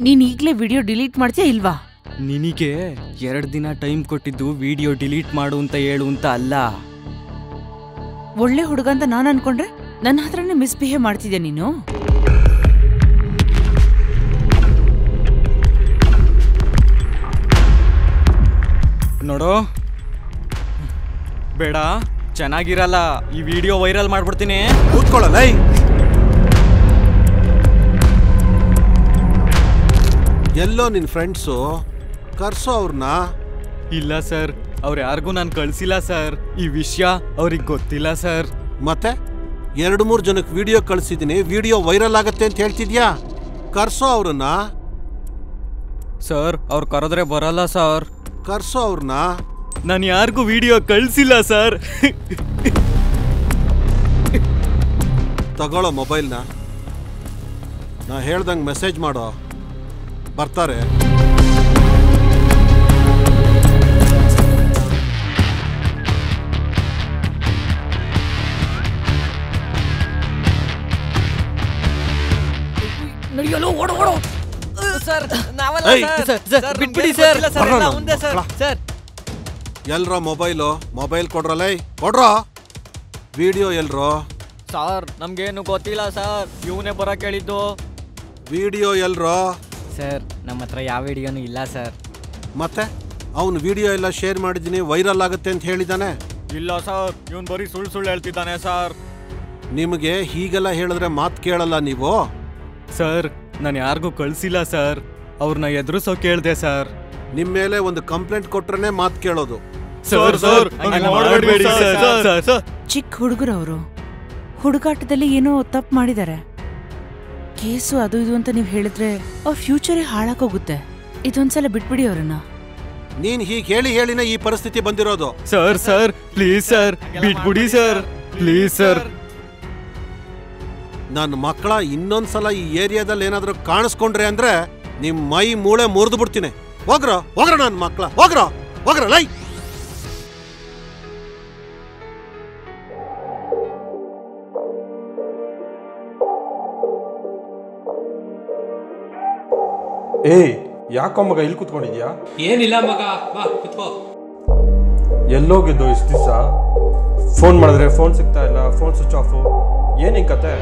ನೀನ್ ಈಗ್ಲೇ video delete ಮಾಡ್ತೀಯಾ ಇಲ್ವಾ? ನಿನಗೆ 2 ದಿನ ಟೈಮ್ ಕೊಟ್ಟಿದ್ದು ವಿಡಿಯೋ ಡಿಲೀಟ್ ಮಾಡು ಅಂತ ಹೇಳು ಅಂತ ಅಲ್ಲ. ಒಳ್ಳೆ ಹುಡುಗ ಅಂತ ನಾನು ಅನ್ಕೊಂಡ್ರೆ ನನ್ನ ಹತ್ರನೇ ಮಿಸ್ಬಿಹೇವ್ ಮಾಡ್ತಿದ್ಯಾ ನೀನು? ನೋಡು, ಬೇಡ, ಚೆನ್ನಾಗಿರಲ್ಲ. ಈ ವಿಡಿಯೋ ವೈರಲ್ ಮಾಡ್ಬಿಡ್ತೀನಿ. ಕೂತ್ಕೊಳ್ಳಲ್ಲ. ಎಲ್ಲೋ ನಿನ್ ಫ್ರೆಂಡ್ಸು, ಕರ್ಸೋ ಅವ್ರನ್ನ. ಇಲ್ಲ ಸರ್, ಅವ್ರು ಯಾರಿಗೂ ನಾನು ಕಳ್ಸಿಲ್ಲ ಸರ್. ಈ ವಿಷಯ ಅವ್ರಿಗೆ ಗೊತ್ತಿಲ್ಲ ಸರ್. ಮತ್ತೆ 2-3 ಜನಕ್ಕೆ ವಿಡಿಯೋ ಕಳ್ಸಿದ್ದೀನಿ, ವಿಡಿಯೋ ವೈರಲ್ ಆಗತ್ತೆ ಅಂತ ಹೇಳ್ತಿದ್ಯಾ? ಕರ್ಸೋ ಅವ್ರನ್ನ. ಸರ್, ಅವ್ರು ಕರೆದ್ರೆ ಬರಲ್ಲ ಸರ್. ಕರ್ಸೋ ಅವ್ರನ್ನ. ನಾನು ಯಾರಿಗೂ ವಿಡಿಯೋ ಕಳ್ಸಿಲ್ಲ ಸರ್. ತಗೊಳ್ಳೋ ಮೊಬೈಲ್ನ, ನಾ ಹೇಳ್ದಂಗೆ ಮೆಸೇಜ್ ಮಾಡೋ, ಬರ್ತಾರೆ. ನಡೆಯಲು ಓಡು ಓಡು ಸರ್. ನಾವಲ್ಲ ಸರ್, ಬಿಟ್ಬಿಡಿ ಸರ್. ಸರ್, ಎಲ್ರೋ ಮೊಬೈಲ್ ಕೊಡ್ರಲ್ಲ, ಕೊಡ್ರೋ. ವಿಡಿಯೋ ಎಲ್ರೋ? ಸರ್, ನಮ್ಗೇನು ಗೊತ್ತಿಲ್ಲ ಸರ್, ಇವನೇ ಬರಕ್ಕೆ ಹೇಳಿದ್ದು. ವಿಡಿಯೋ ಎಲ್ರೋ? ಸರ್, ನಮ್ಮ ಹತ್ರ ಯಾವ ವಿಡಿಯೋನು ಇಲ್ಲ ಸರ್. ಮತ್ತೆ ಅವನು ವಿಡಿಯೋ ಎಲ್ಲ ಶೇರ್ ಮಾಡಿದ್ದೀನಿ, ವೈರಲ್ ಆಗುತ್ತೆ ಅಂತ ಹೇಳಿದಾನೆ. ಇಲ್ಲ ಸರ್, ಇವನು ಬರೀ ಸುಳ್ಳು ಹೇಳ್ತಿದ್ದಾನೆ ಸರ್. ನಿಮಗೆ ಹೀಗೆಲ್ಲ ಹೇಳಿದ್ರೆ ಮಾತು ಕೇಳಲ್ಲ ನೀವು? ಸರ್, ನಾನು ಯಾರಿಗೂ ಕಳ್ಸಿಲ್ಲ ಸರ್, ಅವ್ರನ್ನ ಎದುರಿಸೋ ಕೇಳಿದೆ ಸರ್. ನಿಮ್ಮ ಮೇಲೆ ಒಂದು ಕಂಪ್ಲೇಂಟ್ ಕೊಟ್ರೆ ಮಾತು ಕೇಳೋದು. ಸರ್, ಚಿಕ್ಕ ಹುಡುಗರವರು ಹುಡುಗಾಟದಲ್ಲಿ ಏನೋ ತಪ್ಪು ಮಾಡಿದ್ದಾರೆ. ಕೇಸು ಅದು ಇದು ಅಂತ ನೀವು ಹೇಳಿದ್ರೆ ಅವ್ರ ಫ್ಯೂಚರೇ ಹಾಳಾಕೋಗುತ್ತೆ. ಇದೊಂದ್ಸಲ ಬಿಟ್ಬಿಡಿ ಅವ್ರನ್ನ. ನೀನ್ ಹೀಗೆ ಹೇಳಿನೇ ಈ ಪರಿಸ್ಥಿತಿ ಬಂದಿರೋದು. ಸರ್ ಪ್ಲೀಸ್ ಸರ್, ಬಿಟ್ಬಿಡಿ ಸರ್, ಪ್ಲೀಸ್ ಸರ್. ನನ್ನ ಮಕ್ಕಳ ಇನ್ನೊಂದ್ಸಲ ಈ ಏರಿಯಾದಲ್ಲಿ ಏನಾದ್ರೂ ಕಾಣಿಸ್ಕೊಂಡ್ರೆ ಅಂದ್ರೆ ನಿಮ್ ಮೈ ಮೂಳೆ ಮುರಿದು ಬಿಡ್ತೀನಿ. ಹೋಗ್ರ ನನ್ನ ಮಕ್ಕಳ, ಹೋಗ್ರ ಲೈ. ಏಯ್, ಯಾಕೋ ಮಗ ಇಲ್ಲಿ ಕೂತ್ಕೊಂಡಿದ್ಯಾ? ಏನಿಲ್ಲ ಮಗ, ಬಾ ಕೂತ್ಕೋ. ಎಲ್ಲೋಗಿದ್ದು ಇಷ್ಟು ದಿವಸ? ಫೋನ್ ಮಾಡಿದ್ರೆ ಫೋನ್ ಸಿಗ್ತಾ ಇಲ್ಲ, ಫೋನ್ ಸ್ವಿಚ್ ಆಫು. ಏನಿ ಕತೆ?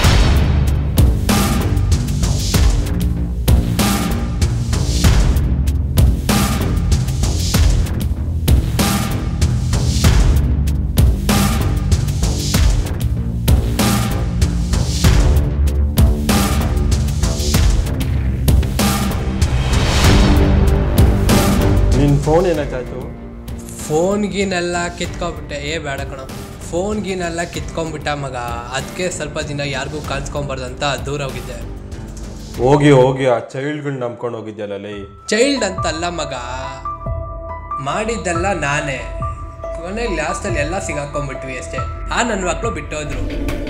ನಿನ್ನ ಫೋನ್ ಏನಾಯ್ತಾಯ್ತು? ಫೋನ್ಗಿನೆಲ್ಲ ಕಿತ್ಕೊಂಡ್ಬಿಟ್ಟೆ. ಬೇಡ ಕಣ, ಫೋನ್ಗಿನೆಲ್ಲ ಕಿತ್ಕೊಂಡ್ಬಿಟ್ಟ ಮಗ. ಅದಕ್ಕೆ ಸ್ವಲ್ಪ ದಿನ ಯಾರಿಗೂ ಕಾಣಿಸ್ಕೊಂಬಾರ್ದಂತ ದೂರ ಹೋಗಿದ್ದೆ. ಹೋಗಿ ಆ ಚೈಲ್ಡ್ಗಳನ್ನ ನಂಬ್ಕೊಂಡು ಹೋಗಿದ್ಯಲ್ಲ ಲೈ. ಚೈಲ್ಡ್ ಅಂತಲ್ಲ ಮಗ, ಮಾಡಿದ್ದೆಲ್ಲ ನಾನೇ. ಕೊನೆಗೆ ಲಾಸ್ಟಲ್ಲಿ ಎಲ್ಲ ಸಿಗಾಕೊಂಡ್ಬಿಟ್ವಿ ಅಷ್ಟೇ. ನನ್ನ ಮಕ್ಕಳು ಬಿಟ್ಟೋದ್ರು.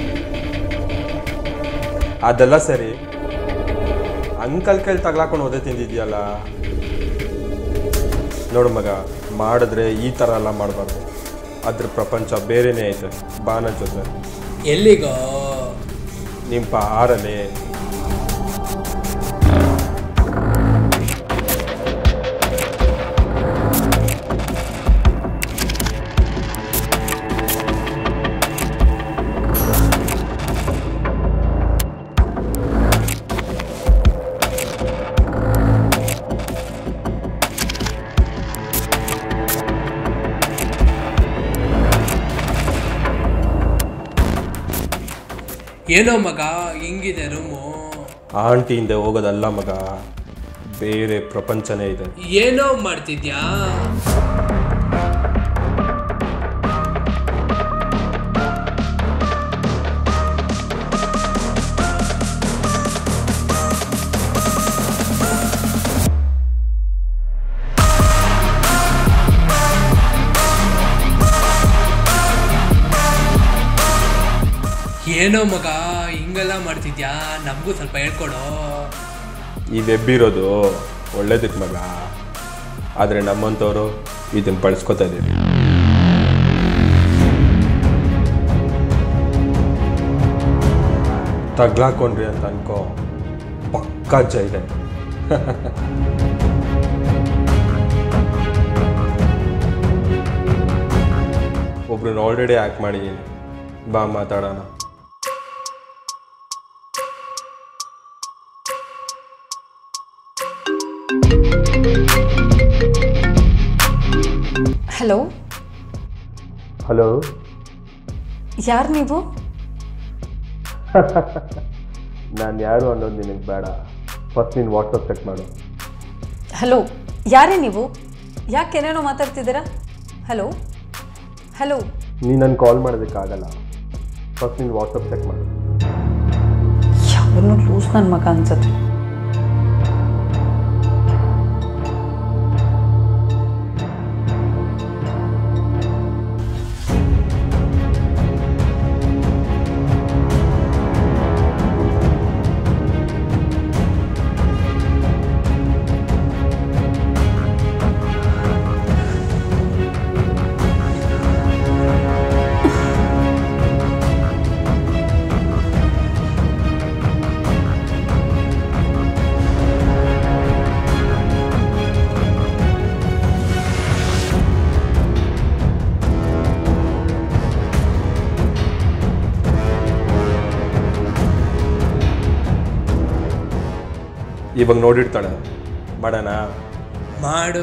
ಅದೆಲ್ಲ ಸರಿ, ಅಂಕಲ್ ಕೈಲಿ ತಗ್ಲಾಕೊಂಡು ಓದೇ ತಿಂದಿದ್ಯಲ್ಲ. ನೋಡು ಮಗ, ಮಾಡಿದ್ರೆ ಈ ಥರ ಎಲ್ಲ ಮಾಡಬಾರ್ದು. ಅದ್ರ ಪ್ರಪಂಚ ಬೇರೆನೇ ಐತೆ. ಬಾನ ಜೊತೆ ಎಲ್ಲಿಗೋ? ನಿಮ್ಮ ಪಾರಲ್ಲೇ. ಏನೋ ಮಗ, ಹಿಂಗಿದೆ ರೂಮು. ಆಂಟಿ ಹಿಂದೆ ಹೋಗೋದಲ್ಲ ಮಗ, ಬೇರೆ ಪ್ರಪಂಚನೇ ಇದೆ. ಏನೋ ಮಾಡ್ತಿದ್ಯಾ? ಏನೋ ಮಗ, ಹಿಂಗೆಲ್ಲ ಮಾಡ್ತಿದ್ಯಾ? ನಮಗೂ ಸ್ವಲ್ಪ ಹೇಳ್ಕೊಡೋ. ಈ ವೆಬ್ ಇರೋದು ಒಳ್ಳೇದಕ್ಕೆ ಮಗ, ಆದರೆ ನಮ್ಮಂಥವ್ರು ಇದನ್ನು ಬಳಸ್ಕೊತಾ ಇದ್ದೀವಿ. ತಗ್ಲಾಕೊಂಡ್ರಿ ಅಂತ ಅನ್ಕೋ, ಪಕ್ಕಾ ಜೈಲೆ. ಒಬ್ರನ್ನ ಆಲ್ರೆಡಿ ಆ್ಯಕ್ಟ್ ಮಾಡಿದ್ದೀನಿ, ಬಾ ಮಾತಾಡೋಣ. ಹಲೋ ಹಲೋ, ಯಾರು ನೀವು? ನಾನು ಯಾರು ಅನ್ನೋದು ನಿನಗೆ ಬೇಡ, ಫಸ್ಟ್ ನೀನು ವಾಟ್ಸಪ್ ಚೆಕ್ ಮಾಡು. ಹಲೋ, ಯಾರೇ ನೀವು? ಯಾಕೆನೇನೋ ಮಾತಾಡ್ತಿದ್ದೀರಾ? ಹಲೋ ಹಲೋ, ನೀನು ನನ್ನ ಕಾಲ್ ಮಾಡೋದಕ್ಕಾಗಲ್ಲ, ಫಸ್ಟ್ ನೀನು ವಾಟ್ಸಪ್ ಚೆಕ್ ಮಾಡು. ಯಾವನು ಲೂಸ್ ನನ್ನ ಮಗ ಅನ್ಸುತ್ತೆ. ಇವಾಗ ನೋಡಿರ್ತಾಳೆ, ಮಾಡೋಣ? ಮಾಡು.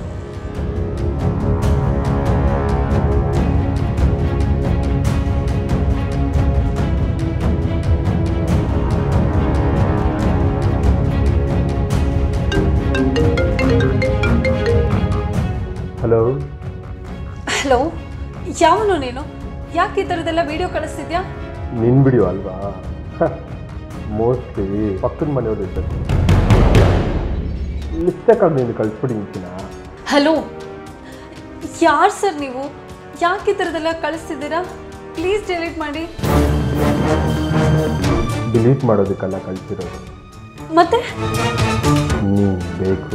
ಹಲೋ ಹಲೋ, ಯಾವನು ನೀನು? ಯಾಕೆ ಈ ಥರದ್ದೆಲ್ಲ ವಿಡಿಯೋ ಕಳಿಸ್ತಿದ್ಯಾ? ನಿನ್ನ ವಿಡಿಯೋ ಅಲ್ವಾ? ಮೋಸ್ಟ್ಲಿ ಪಕ್ಕದ ಮನೆಯವ್ರು ಇರ್ತಾರೆ, ಮಿಸ್ಟೇಕಾಗಿ ನೀನು ಕಳಿಸ್ಬಿಟ್ಟಿಂಚಿನ. ಹಲೋ, ಯಾರು ಸರ್ ನೀವು? ಯಾಕೆ ಈ ಥರದ್ದೆಲ್ಲ ಕಳಿಸ್ತಿದ್ದೀರಾ? ಪ್ಲೀಸ್ ಡಿಲೀಟ್ ಮಾಡಿ. ಡಿಲೀಟ್ ಮಾಡೋದಕ್ಕೆಲ್ಲ ಕಳಿಸಿರೋದು, ಮತ್ತೆ ನೀನು ಬೇಕು.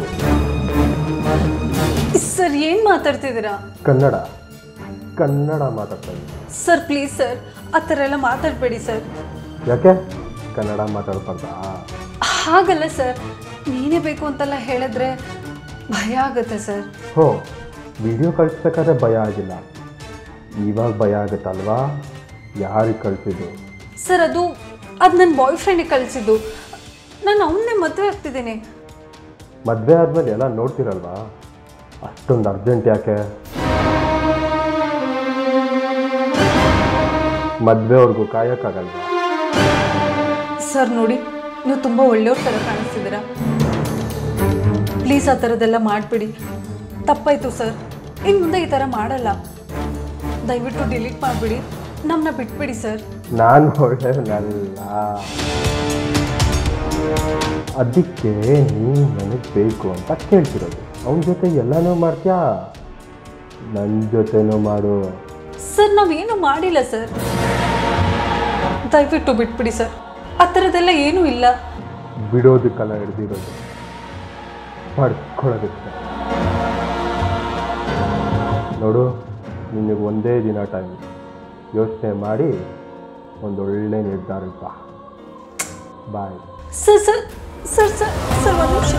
ಸರ್ ಏನು ಮಾತಾಡ್ತಿದ್ದೀರಾ? ಕನ್ನಡ ಕನ್ನಡ ಮಾತಾಡ್ತಾ ಇದ್ದೀನಿ. ಸರ್ ಪ್ಲೀಸ್ ಸರ್, ಆ ಥರ ಎಲ್ಲ ಮಾತಾಡಬೇಡಿ ಸರ್. ಯಾಕೆ ಕನ್ನಡ ಮಾತಾಡ್ಬಾರ್ದಾ? ಹಾಗಲ್ಲ ಸರ್, ನೀನೇ ಬೇಕು ಅಂತೆಲ್ಲ ಹೇಳಿದ್ರೆ ಭಯ ಆಗುತ್ತೆ ಸರ್. ಹೋ, ವಿಡಿಯೋ ಕಳಿಸ್ಬೇಕಾದ್ರೆ ಭಯ ಆಗಿಲ್ಲ, ಇವಾಗ ಭಯ ಆಗುತ್ತಲ್ವಾ? ಯಾರಿಗೆ ಕಳಿಸಿದ್ದು? ಸರ್ ಅದು ನನ್ನ ಬಾಯ್ ಫ್ರೆಂಡಿಗೆ ಕಳಿಸಿದ್ದು. ನಾನು ಅವನ್ನೇ ಮದುವೆ ಆಗ್ತಿದ್ದೀನಿ. ಮದುವೆ ಆದಮೇಲೆ ಎಲ್ಲ ನೋಡ್ತಿರಲ್ವಾ, ಅಷ್ಟೊಂದು ಅರ್ಜೆಂಟ್ ಯಾಕೆ? ಮದುವೆವರೆಗೂ ಕಾಯೋಕ್ಕಾಗಲ್ವಾ? ಸರ್ ನೋಡಿ, ನೀವು ತುಂಬ ಒಳ್ಳೆಯವ್ರ ಥರ ಕಾಣಿಸ್ತಿದ್ದೀರಾ. ಪ್ಲೀಸ್ ಆ ಥರದ್ದೆಲ್ಲ ಮಾಡಿಬಿಡಿ. ತಪ್ಪಾಯಿತು ಸರ್, ಇನ್ನು ಮುಂದೆ ಈ ಥರ ಮಾಡಲ್ಲ. ದಯವಿಟ್ಟು ಡಿಲೀಟ್ ಮಾಡಿಬಿಡಿ, ನಮ್ಮನ್ನ ಬಿಟ್ಬಿಡಿ ಸರ್. ನಾನು ಒಳ್ಳೆಯವನಲ್ಲ, ಅದಕ್ಕೆ ನೀನು ನನಗೆ ಬೇಕು ಅಂತ ಕೇಳ್ತಿರೋದು. ಅವನ ಜೊತೆ ಎಲ್ಲನೂ ಮಾಡ್ತೀಯಾ, ನನ್ನ ಜೊತೆನೂ ಮಾಡು. ಸರ್ ನಾವೇನು ಮಾಡಿಲ್ಲ ಸರ್, ದಯವಿಟ್ಟು ಬಿಟ್ಬಿಡಿ ಸರ್. ಆ ಥರದ್ದೆಲ್ಲ ಏನೂ ಇಲ್ಲ. ಬಿಡೋದಕ್ಕೆಲ್ಲ ಹಿಡ್ದಿರೋದು, ಪಡ್ಕೊಳ್ಳೋದಕ್ಕೆ. ನೋಡು, ನಿನಗೆ ಒಂದೇ ದಿನ ಟೈಮ್, ಯೋಚನೆ ಮಾಡಿ ಒಂದೊಳ್ಳೆ ನಿರ್ಧಾರಕ್ಕೆ ಬಾ. Bye. Sir sir sir sir sir ಒಂದು ನಿಮಿಷ.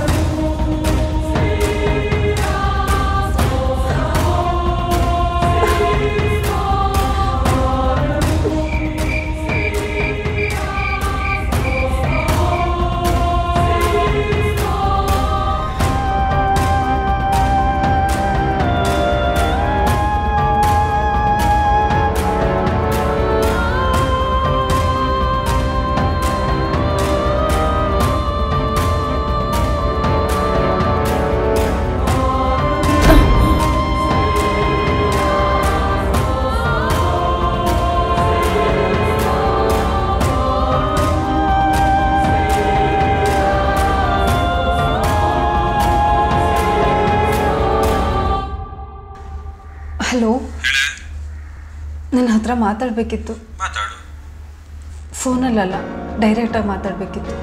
ಹಲೋ, ನನ್ನ ಹತ್ರ ಮಾತಾಡಬೇಕಿತ್ತು. ಫೋನಲ್ಲಲ್ಲ, ಡೈರೆಕ್ಟಾಗಿ ಮಾತಾಡಬೇಕಿತ್ತು.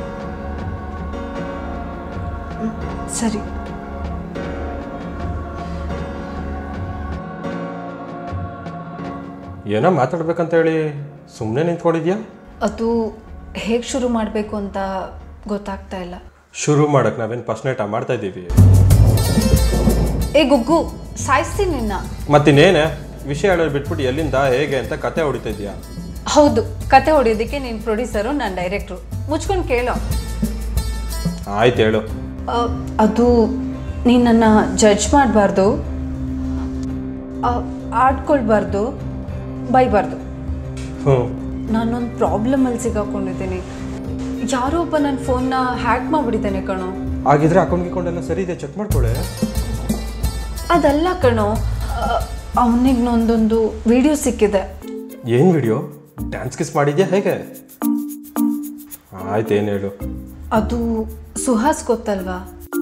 ಸರಿ. ಏನೋ ಮಾತಾಡ್ಬೇಕಂತ ಹೇಳಿ ಸುಮ್ಮನೆ ನಿಂತ್ಕೊಂಡಿದ್ಯಾ? ಅದು ಹೇಗೆ ಶುರು ಮಾಡಬೇಕು ಅಂತ ಗೊತ್ತಾಗ್ತಾ ಇಲ್ಲ. ಶುರು ಮಾಡಕ್ಕೆ ನಾವೇನು ಫಸ್ಟ್ ನೈಟ್ ಮಾಡ್ತಾ ಇದ್ದೀವಿ. ಏ ಗುಗ್ಗು, ಸಾಯಿಸ್ತೀನಿ ನಿನ್ನ. ಮತ್ತಿನ್ನೇನೆ ವಿಷಯ ಹೇಳೋದು ಬಿಟ್ಬಿಟ್ಟು ಎಲ್ಲಿಂದ ಹೇಗೆ ಅಂತ ಕತೆ ಹೊಡಿತಾ ಇದೆಯಾ? ಹೌದು, ಕತೆ ಹೊಡೆಯೋದಕ್ಕೆ ನೀನು ಪ್ರೊಡ್ಯೂಸರು, ನಾನು ಡೈರೆಕ್ಟ್ರು. ಮುಚ್ಕೊಂಡು ಕೇಳೋ. ಆಯ್ತು ಹೇಳು. ಅದು ನೀನು ನನ್ನ ಜಡ್ಜ್ ಮಾಡಬಾರ್ದು, ಆಡ್ಕೊಳ್ಬಾರ್ದು, ಬೈಬಾರ್ದು. ನಾನೊಂದು ಪ್ರಾಬ್ಲಮಲ್ಲಿ ಸಿಗಾಕೊಂಡಿದ್ದೀನಿ. ಯಾರೋ ಒಬ್ಬ ನನ್ನ ಫೋನ್ನ ಹ್ಯಾಕ್ ಮಾಡಿಬಿಟ್ಟಿದ್ದಾನೆ ಕಣೋ. ಆಗಿದ್ರೆ ಅಕೌಂಟ್ಗಿಕೊಂಡೆಲ್ಲ ಸರಿ ಇದೆ, ಚೆಕ್ ಮಾಡ್ಕೊಳ್ಳೆ. ಅದಲ್ಲ ಕಣೋ, ಅವನಿಗೆ ಒಂದೊಂದು ವಿಡಿಯೋ ಸಿಕ್ಕಿದೆ. ಏನು ವಿಡಿಯೋ? ಡ್ಯಾನ್ಸ್ ಕಿಸ್ ಮಾಡಿದ್ಯಾ ಹೇಗೆ? ಆಯ್ತು, ಏನು ಹೇಳು. ಅದು ಸುಹಾಸ್ ಗೊತ್ತಲ್ವಾ,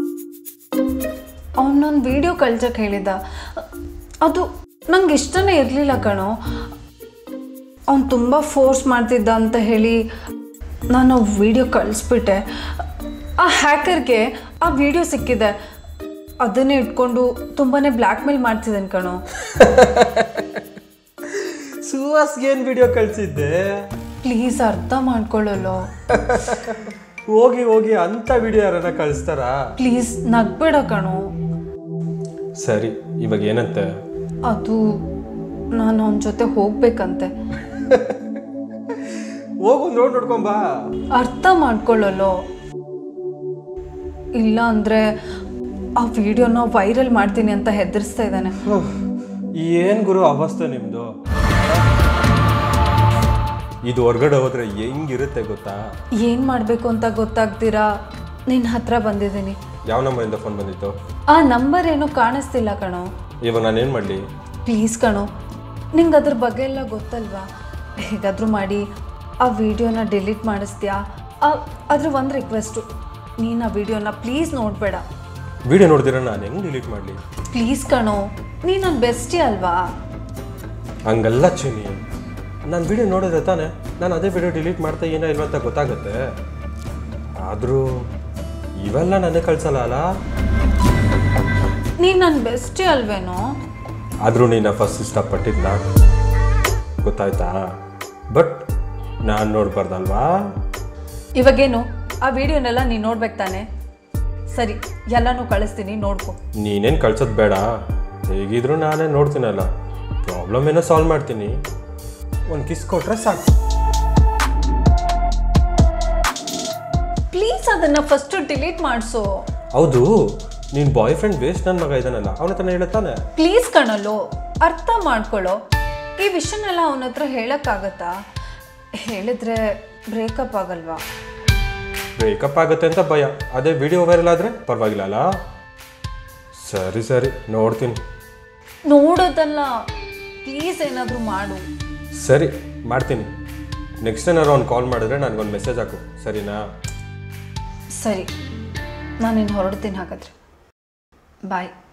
ಅವನೊಂದು ವಿಡಿಯೋ ಕಳ್ಸಕ್ಕೆ ಹೇಳಿದ. ಅದು ನಂಗೆ ಇಷ್ಟನೇ ಇರಲಿಲ್ಲ ಕಣೋ. ಅವನು ತುಂಬ ಫೋರ್ಸ್ ಮಾಡ್ತಿದ್ದ ಅಂತ ಹೇಳಿ ನಾನು ವಿಡಿಯೋ ಕಳಿಸ್ಬಿಟ್ಟೆ. ಆ ಹ್ಯಾಕರ್ಗೆ ಆ ವಿಡಿಯೋ ಸಿಕ್ಕಿದೆ. ಅದನ್ನೇ ಇಟ್ಕೊಂಡು ತುಂಬಾ ಬ್ಲ್ಯಾಕ್ ಮೇಲ್ ಮಾಡ್ತಿದ್ದಾನೆ ಕಣೋ. ಸುಹಾಸ್ಗೆ ಏನು ವಿಡಿಯೋ ಕಳಿಸಿದ್ದೆ? ಪ್ಲೀಸ್ ಅರ್ಥ ಮಾಡ್ಕೊಳ್ಳಲ್ಲ. ಹೋಗಿ ಹೋಗಿ ಅಂತ ವಿಡಿಯೋ ಯಾರನ್ನ ಕಳಿಸ್ತಾರಾ? ಪ್ಲೀಸ್ ನಗ್ಬೇಡ ಕಣೋ. ಸರಿ, ಇವಾಗ ಏನಂತೆ? ಅದು ನಾನು ಅವನ ಜೊತೆ ಹೋಗ್ಬೇಕಂತೆ. ಹೋಗು, ನೋಡ್ಕೊಂಬಾ. ಅರ್ಥ ಮಾಡ್ಕೊಳ್ಳಲ್ಲೋ. ಇಲ್ಲ ಅಂದರೆ ಆ ವಿಡಿಯೋನ ವೈರಲ್ ಮಾಡ್ತೀನಿ ಅಂತ ಹೆದರ್ಸ್ತಾ ಇದ್ದಾನೆ. ಏನು ಗುರು ಅವಸ್ಥೆ ನಿಮ್ಮದು? ಇದು ಹೊರಗಡೆ ಹೋದ್ರೆ ಹೆಂಗಿರುತ್ತೆ ಗೊತ್ತಾ? ಏನು ಮಾಡಬೇಕು ಅಂತ ಗೊತ್ತಾಗ್ತೀರಾ ನಿನ್ನ ಹತ್ರ ಬಂದಿದ್ದೀನಿ. ಯಾವ ನಂಬರಿಂದ ಫೋನ್ ಬಂದಿತ್ತು? ಆ ನಂಬರ್ ಏನೂ ಕಾಣಿಸ್ತಿಲ್ಲ ಕಣೋ. ಇವಾಗ ನಾನೇನು ಮಾಡಲಿ? ಪ್ಲೀಸ್ ಕಣೋ, ನಿಂಗೆ ಅದ್ರ ಬಗ್ಗೆ ಎಲ್ಲ ಗೊತ್ತಲ್ವಾ. ಹೇಗಾದರೂ ಮಾಡಿ ಆ ವಿಡಿಯೋನ ಡಿಲೀಟ್ ಮಾಡಿಸ್ತೀಯಾ? ಅದ್ರ ಒಂದು ರಿಕ್ವೆಸ್ಟು, ನೀನು ಆ ವಿಡಿಯೋನ ಪ್ಲೀಸ್ ನೋಡಬೇಡ. ವಿಡಿಯೋ ನೋಡಿದಿರ ನಾನು ಹೆಂಗೆ ಡಿಲೀಟ್ ಮಾಡಲಿ? ಪ್ಲೀಸ್ ಕಣೋ, ನೀನು ನನ್ನ ಬೆಸ್ಟಿ ಅಲ್ವಾ. ಹಂಗಲ್ಲ ಚಿನಿ, ನಾನು ವಿಡಿಯೋ ನೋಡಿದ್ರೆ ತಾನೆ ನಾನು ಅದೇ ವಿಡಿಯೋ ಡಿಲೀಟ್ ಮಾಡ್ತಾ ಏನೋ ಇಲ್ವ ಅಂತ ಗೊತ್ತಾಗುತ್ತೆ. ಆದರೂ ಇವೆಲ್ಲ ನನಗೆ ಕಳ್ಸಲ್ಲ ಅಲ್ಲ. ನೀನು ನನ್ನ ಬೆಸ್ಟಿ ಅಲ್ವೇನೋ? ಆದರೂ ನೀನು ಫಸ್ಟ್ ಇಷ್ಟಪಟ್ಟಿದ್ದ ಗೊತ್ತಾಯ್ತಾ? ಬಟ್ ನಾನು ನೋಡ್ಬಾರ್ದಲ್ವಾ? ಇವಾಗೇನು ಆ ವಿಡಿಯೋನೆಲ್ಲ ನೀನು ನೋಡ್ಬೇಕು ತಾನೆ? ಸರಿ, ಎಲ್ಲನೂ ಕಳಿಸ್ತೀನಿ, ನೋಡ್ಕೊ. ನೀನೇನು ಕಳ್ಸೋದು ಬೇಡ, ಹೇಗಿದ್ರು ನಾನೇ ನೋಡ್ತೀನಲ್ಲ. ಪ್ರಾಬ್ಲಮ್ ಏನೋ ಸಾಲ್ವ್ ಮಾಡ್ತೀನಿ. ಒಂದು ಕಿಸ್ ಕೊಟ್ರೆ ಸಾಕು. ಪ್ಲೀಸ್ ಅದನ್ನು ಫಸ್ಟು ಡಿಲೀಟ್ ಮಾಡಿಸು. ಹೌದು, ನೀನು ಬಾಯ್ ಫ್ರೆಂಡ್ ವೇಸ್ಟ್ ನನ್ನ ಮಗ ಇದ್ದಾನಲ್ಲ, ಅವನ ಹತ್ರ ಹೇಳುತ್ತಾನೆ. ಪ್ಲೀಸ್ ಕಣಲ್ಲೋ, ಅರ್ಥ ಮಾಡ್ಕೊಳ್ಳೋ. ಈ ವಿಷಯನೆಲ್ಲ ಅವನ ಹತ್ರ ಹೇಳೋಕ್ಕಾಗತ್ತಾ? ಹೇಳಿದ್ರೆ ಬ್ರೇಕಪ್ ಆಗಲ್ವಾ? ಬ್ರೇಕಪ್ ಆಗುತ್ತೆ ಅಂತ ಭಯ. ಅದೇ ವಿಡಿಯೋ ವೈರಲ್ ಆದರೆ ಪರವಾಗಿಲ್ಲ ಅಲ್ಲ? ಸರಿ ಸರಿ, ನೋಡ್ತೀನಿ. ನೋಡೋದಲ್ಲ, ಪ್ಲೀಸ್ ಏನಾದರೂ ಮಾಡು. ಸರಿ, ಮಾಡ್ತೀನಿ. ನೆಕ್ಸ್ಟ್ ಏನಾದ್ರು ಅವ್ನು ಕಾಲ್ ಮಾಡಿದ್ರೆ ನನಗೊಂದು ಮೆಸೇಜ್ ಹಾಕು, ಸರಿನಾ? ಸರಿ, ನಾನಿನ್ನು ಹೊರಡ್ತೀನಿ ಹಾಗಾದರೆ. ಬಾಯ್.